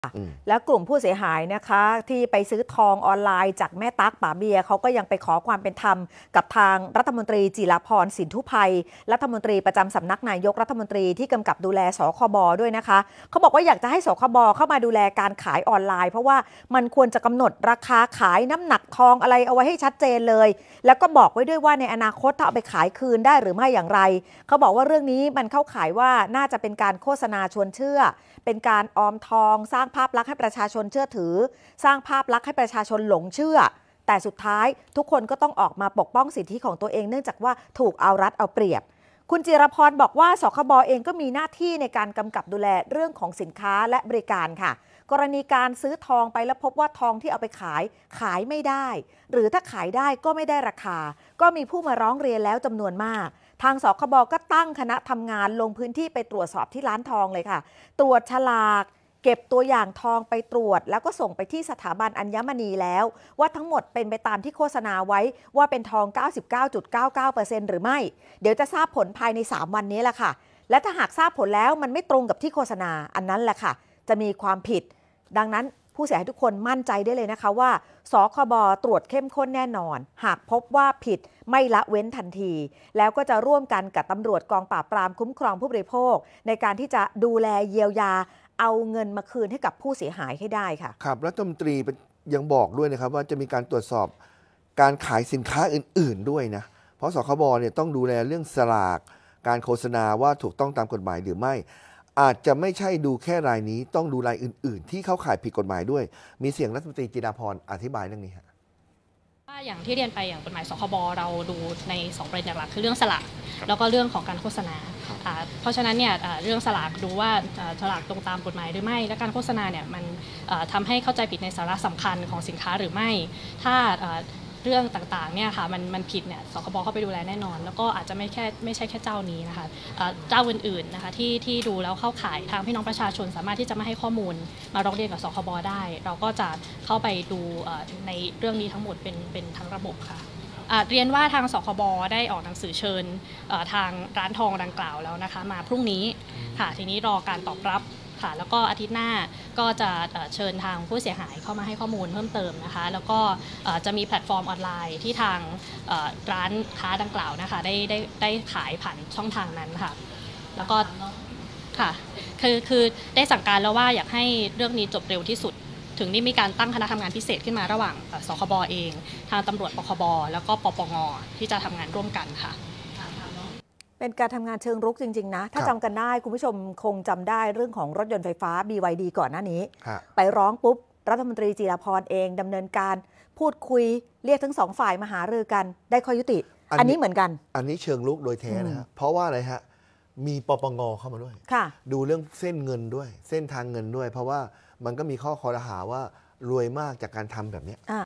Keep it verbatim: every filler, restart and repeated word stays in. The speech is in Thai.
แล้วกลุ่มผู้เสียหายนะคะที่ไปซื้อทองออนไลน์จากแม่ตั๊กป๋าเบียเขาก็ยังไปขอความเป็นธรรมกับทางรัฐมนตรีจิรพรสินธุไพรัฐมนตรีประจำสำนักนายกรัฐมนตรีที่กำกับดูแลสคบด้วยนะคะเขาบอกว่าอยากจะให้สคบเข้ามาดูแลการขายออนไลน์เพราะว่ามันควรจะกำหนดราคาขายน้ำหนักทองอะไรเอาไว้ให้ชัดเจนเลยแล้วก็บอกไว้ด้วยว่าในอนาคตถ้าเอาไปขายคืนได้หรือไม่อย่างไรเขาบอกว่าเรื่องนี้มันเข้าข่ายว่าน่าจะเป็นการโฆษณาชวนเชื่อเป็นการออมทองสร้างภาพลักษณ์ให้ประชาชนเชื่อถือสร้างภาพลักษณ์ให้ประชาชนหลงเชื่อแต่สุดท้ายทุกคนก็ต้องออกมาปกป้องสิทธิของตัวเองเนื่องจากว่าถูกเอารัดเอาเปรียบคุณจิรพรบอกว่าสคบเองก็มีหน้าที่ในการกำกับดูแลเรื่องของสินค้าและบริการค่ะกรณีการซื้อทองไปแล้วพบว่าทองที่เอาไปขายขายไม่ได้หรือถ้าขายได้ก็ไม่ได้ราคาก็มีผู้มาร้องเรียนแล้วจำนวนมากทางสคบก็ตั้งคณะทำงานลงพื้นที่ไปตรวจสอบที่ร้านทองเลยค่ะตรวจฉลากเก็บตัวอย่างทองไปตรวจแล้วก็ส่งไปที่สถาบันอัญมณีแล้วว่าทั้งหมดเป็นไปตามที่โฆษณาไว้ว่าเป็นทอง เก้าสิบเก้าจุดเก้าเก้าเปอร์เซ็นต์ หรือไม่เดี๋ยวจะทราบผลภายในสามวันนี้แหละค่ะและถ้าหากทราบผลแล้วมันไม่ตรงกับที่โฆษณาอันนั้นแหละค่ะจะมีความผิดดังนั้นผู้เสียหายทุกคนมั่นใจได้เลยนะคะว่าสคบตรวจเข้มข้นแน่นอนหากพบว่าผิดไม่ละเว้นทันทีแล้วก็จะร่วมกันกับตำรวจกองปราบปรามคุ้มครองผู้บริโภคในการที่จะดูแลเยียวยาเอาเงินมาคืนให้กับผู้เสียหายให้ได้ค่ะครับรัฐมนตรียังบอกด้วยนะครับว่าจะมีการตรวจสอบการขายสินค้าอื่นๆด้วยนะเพราะสคบเนี่ยต้องดูแลเรื่องสลากการโฆษณาว่าถูกต้องตามกฎหมายหรือไม่อาจจะไม่ใช่ดูแค่รายนี้ต้องดูรายอื่นๆที่เข้าข่ายผิดกฎหมายด้วยมีเสียงรัฐมนตรีจิรพรอธิบายเรื่องนี้ฮะว่าอย่างที่เรียนไปอย่างกฎหมายสคบเราดูในสองประเด็นหลักคือเรื่องสลากแล้วก็เรื่องของการโฆษณาเพราะฉะนั้นเนี่ยเรื่องสลากดูว่าสลากตรงตามกฎหมายหรือไม่และการโฆษณาเนี่ยมันทำให้เข้าใจผิดในสาระสำคัญของสินค้าหรือไม่ถ้าเรื่องต่างๆเนี่ยค่ะมันมันผิดเนี่ยสคบเข้าไปดูแลแน่นอนแล้วก็อาจจะไม่แค่ไม่ใช่แค่เจ้านี้นะคะเจ้าอื่นๆนะคะที่ที่ดูแล้วเข้าข่ายทางพี่น้องประชาชนสามารถที่จะมาให้ข้อมูลมาร้องเรียนกับสคบได้เราก็จะเข้าไปดูในเรื่องนี้ทั้งหมดเป็นเป็นทั้งระบบค่ะเรียนว่าทางสคบได้ออกหนังสือเชิญทางร้านทองดังกล่าวแล้วนะคะมาพรุ่งนี้ค่ะทีนี้รอการตอบรับค่ะแล้วก็อาทิตย์หน้าก็จะเชิญทางผู้เสียหายเข้ามาให้ข้อมูลเพิ่มเติมนะคะแล้วก็จะมีแพลตฟอร์มออนไลน์ที่ทางร้านค้าดังกล่าวนะคะได้ได้ได้ขายผ่านช่องทางนั้นค่ะแล้วก็ค่ะคือคือได้สั่งการแล้วว่าอยากให้เรื่องนี้จบเร็วที่สุดถึงนี่มีการตั้งคณะทำงานพิเศษขึ้นมาระหว่างสคบเองทางตำรวจปคบแล้วก็ปปงที่จะทำงานร่วมกันค่ะเป็นการทำงานเชิงรุกจริงๆนะถ้าจำกันได้คุณผู้ชมคงจำได้เรื่องของรถยนต์ไฟฟ้า บี วาย ดี ก่อนหน้านี้ไปร้องปุ๊บรัฐมนตรีจิรพรเองดำเนินการพูดคุยเรียกทั้งสองฝ่ายมาหารือกันได้ข้อยุติอันนี้เหมือนกันอันนี้เชิงรุกโดยแท้นะฮะเพราะว่าอะไรฮะมีปปงเข้ามาด้วยดูเรื่องเส้นเงินด้วยเส้นทางเงินด้วยเพราะว่ามันก็มีข้อคอรหาว่ารวยมากจากการทำแบบนี้